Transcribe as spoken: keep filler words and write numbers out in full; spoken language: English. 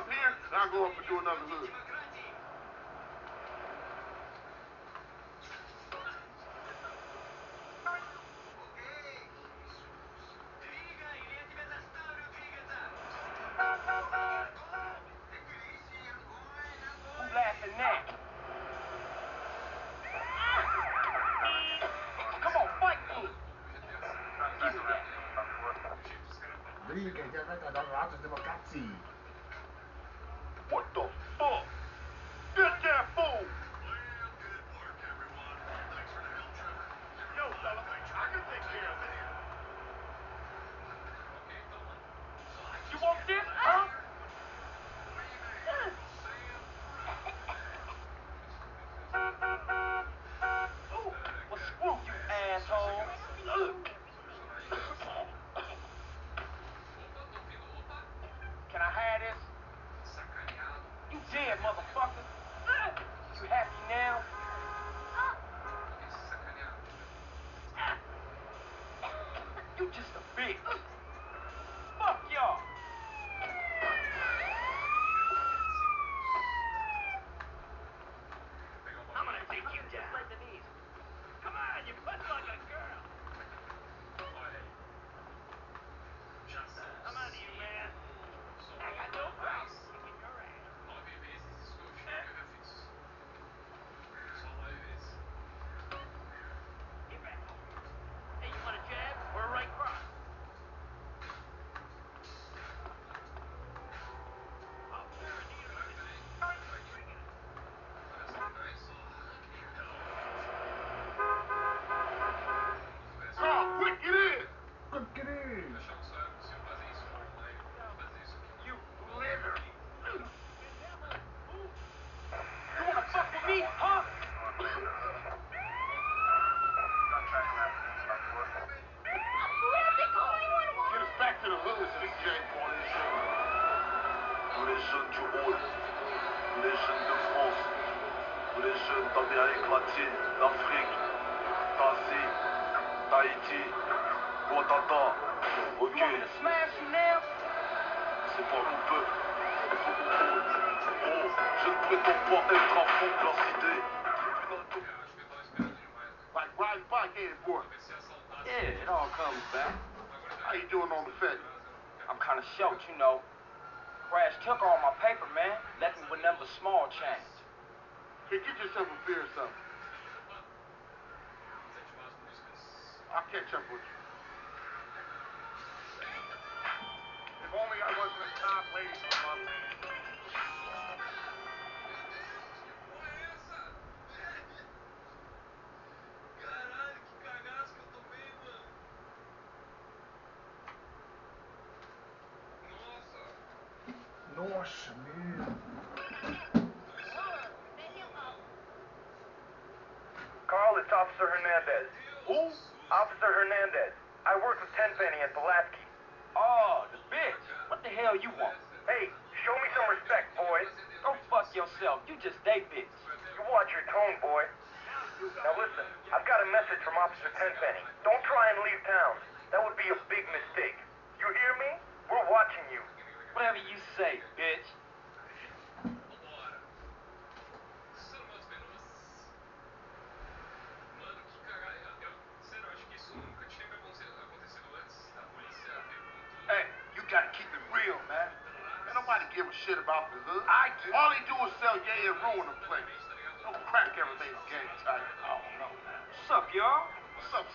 up here, and I'll go up and do another hood. Who laughing now? Come on, fight me. Give me that. Briga, interventa dal lato democrazia. What the fuck? Get that fool! Yo, fella, I can take care of this. You want this, huh? Ooh, well, screw you, asshole. Can I have this? You dead, motherfucker. You happy now? You just a bitch. Fuck y'all. I'm gonna take you down. Just like Denise. Come on, you punch like a girl. I'm on to you, man. I got no problem kicking your ass. Get back. Hey, you want a jab or a right cross? Carl, quick, get in! Quick, get in! You liver. You wanna fuck with me, huh? Get us back to the hood, C J. Tous les jeunes du hall, tous les jeunes de France, tous les jeunes d'Amérique latine, d'Afrique, d'Asie, d'Haïti, Guatemala, ok, You want me to smash you now? c'est pas mon peuple. Oh, je ne prétends pas être un fou de la cité. Like riding bike in for it. Yeah, it all comes back. How you doing on the fed? I'm kind of short, you know. Crash took all my paper, man. Left me with nothing but small change. Hey, get yourself a beer or something. I'll catch up with you. If only I wasn't a top lady from up there. Nossa, meu. Carl, it's Officer Hernandez. Who? Officer Hernandez. I work with Tenpenny at Pulaski. Oh, the bitch. What the hell you want? Hey, show me some respect, boys. Go fuck yourself. You just they bitch. You watch your tone, boy. Now listen, I've got a message from Officer Tenpenny. Don't try and leave town. That would be a big mistake. You hear me? We're watching you. Whatever you say, bitch. Hey, you gotta keep it real, man. Ain't nobody give a shit about the hood. I do. All he do is sell yay and ruin the place. Don't crack everything's game tight. I don't know, man. What's up, y'all? What's up,